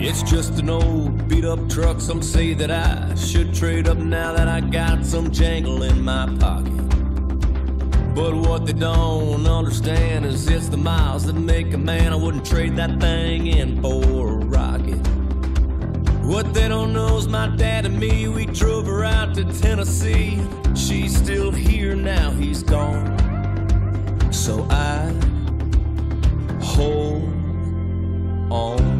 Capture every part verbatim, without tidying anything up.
It's just an old beat-up truck. Some say that I should trade up now that I got some jangle in my pocket. But what they don't understand is it's the miles that make a man. I wouldn't trade that thing in for a rocket. What they don't know is my dad and me, we drove her out to Tennessee. She's still here now, he's gone. So I hold on.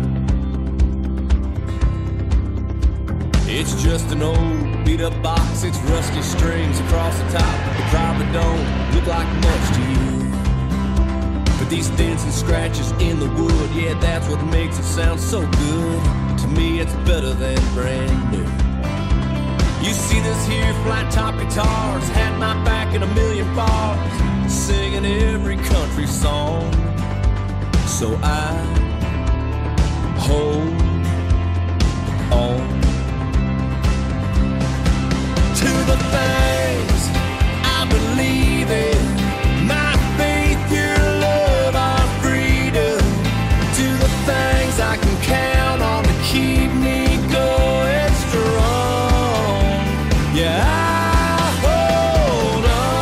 It's just an old beat-up box, it's rusty strings across the top. It probably don't look like much to you, but these dents and scratches in the wood, yeah, that's what makes it sound so good. To me, it's better than brand new. You see this here flat-top guitars had my back in a million bars, singing every country song. So I hold on to the things I believe in, my faith, your love, our freedom, to the things I can count on to keep me going strong. Yeah, I hold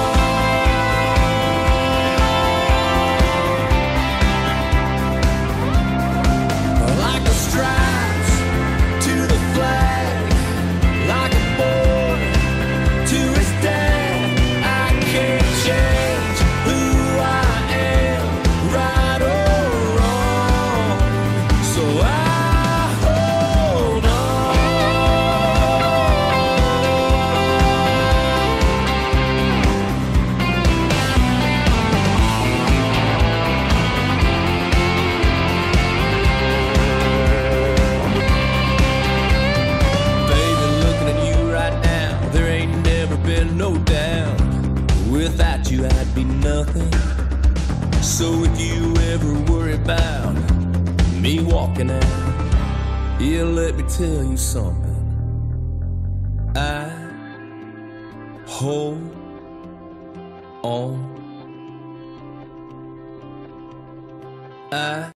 on like the stripes to the flag, like a boy to his dad. I can't change who I am, right or wrong. So I hold Baby, looking at you right now, there ain't never been no doubt. Without you, I'd be nothing. So if you ever worry about me walking out, yeah, let me tell you something. I hold on. I